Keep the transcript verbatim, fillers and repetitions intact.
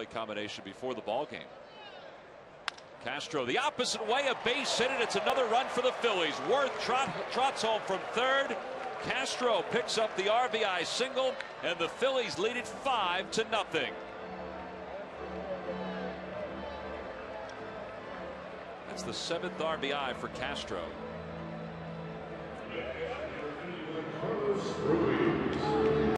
combination before the ball game. Castro the opposite way, a base hit, and it's another run for the Phillies. Worth trot, trots home from third. Castro picks up the R B I single, and the Phillies lead it five to nothing. That's the seventh R B I for Castro.